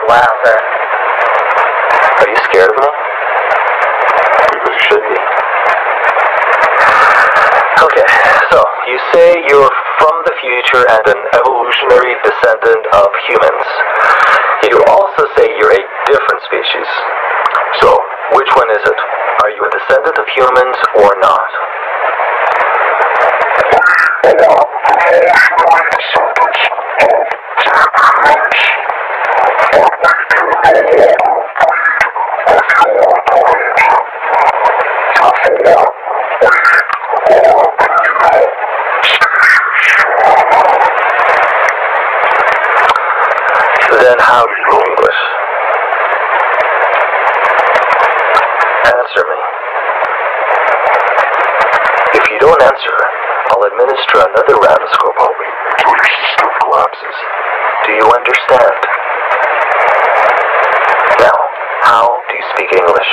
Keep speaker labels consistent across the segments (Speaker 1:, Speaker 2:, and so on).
Speaker 1: laughing.
Speaker 2: Are you scared of me? Because you should be. Okay, so you say you're from the future and an evolutionary descendant of humans. You also say you're a different species. So, which one is it? Are you a descendant of humans or not? Then how do you know English? Answer me. If you don't answer, I'll administer another round of scopoly until your system collapses. Do you understand? Now, how do you speak English?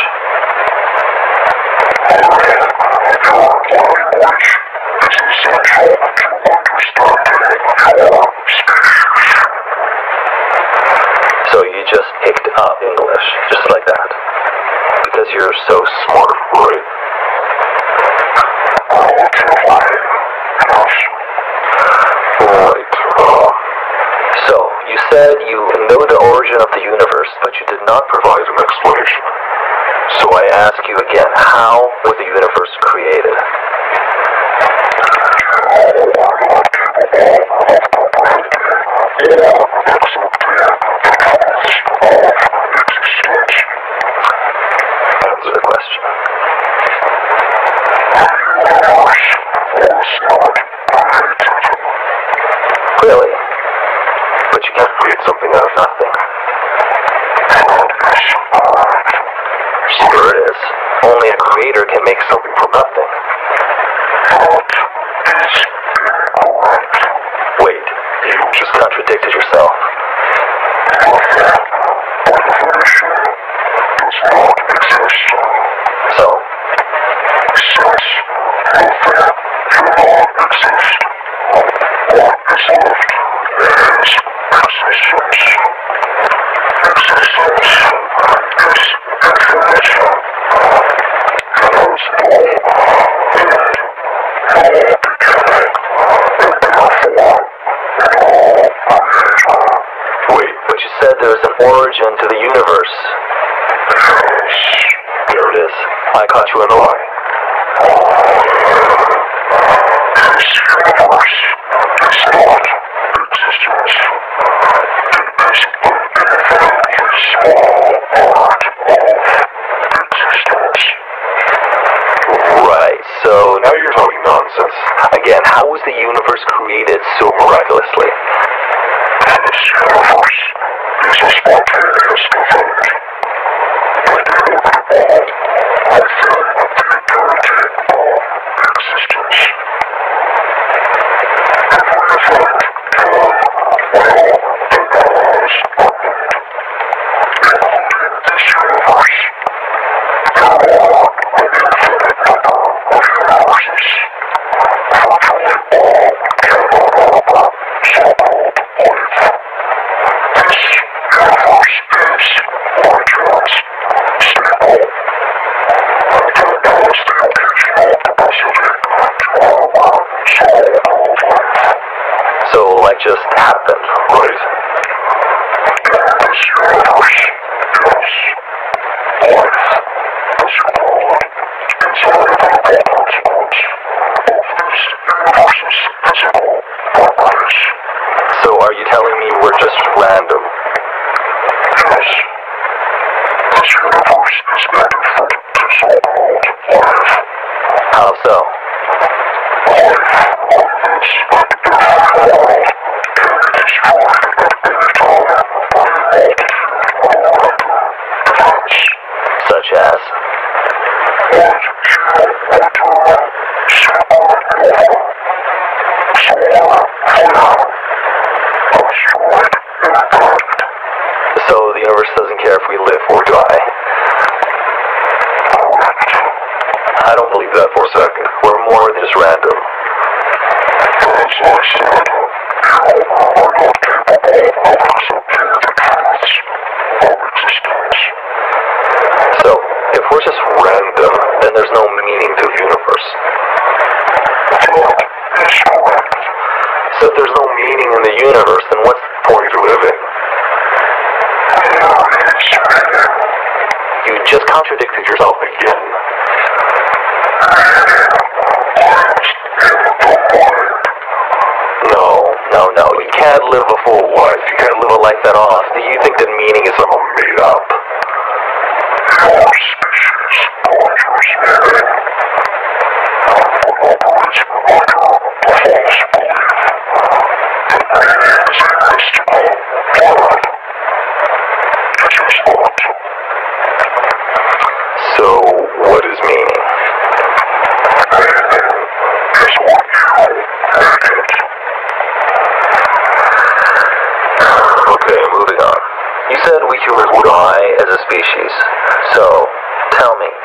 Speaker 2: So you just picked up English, just like that? Because you're so smart, right? Right. So, you said you know the origin of the universe, but you did not provide an explanation. So I ask you again, how was the universe created? Answer the question. Really? But you can't create something out of nothing. Sure it is. Only a creator can make something from nothing. Wait, you just contradicted yourself. So? Wait, but you said there's an origin to the universe. There it is. I caught you in the lie. This universe is not existence. It is a small part of existence. Right, so now you're talking nonsense. Again, how was the universe created so miraculously? This universe is a spontaneous event. I feel the entirety of existence. Every event this universe, there are an infinite number of universes, virtually all capable of so-called life. This universe is, by chance, stable. There is the occasional capacity to allow so-called life. So life just happened, right? This universe, yes. Life is called inside of our bodies of this universe's physical properties. So are you telling me we're just random? Yes. This universe is magnified to so-called life. How so? Life is like a beautiful world. It is destroyed at any time by multitude of events. Such as? So the universe doesn't care if we live or die. I don't believe that for a second. We're more than just random. As I said, you are not capable of accepting the truths. We're just random, and there's no meaning to the universe. So if there's no meaning in the universe, then what's the point of living? You just contradicted yourself again. No. You can't live a full life. You can't live a life at all. Do you think that meaning is somehow made up? Your species poisons meaning. Operates under a false belief. That meaning is a mystical planet. It is not. So, what is meaning? Meaning is what you make it. Okay, moving on. You said we humans would die as a species. So, tell me,